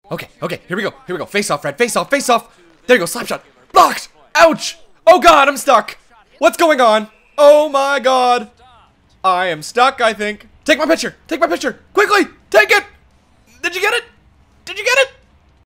Okay, okay, here we go. Here we go. Face off, Fred. Face off, face off. There you go. Slap shot. Blocked. Ouch. Oh, God, I'm stuck. What's going on? Oh, my God. I am stuck, I think. Take my picture. Take my picture. Quickly.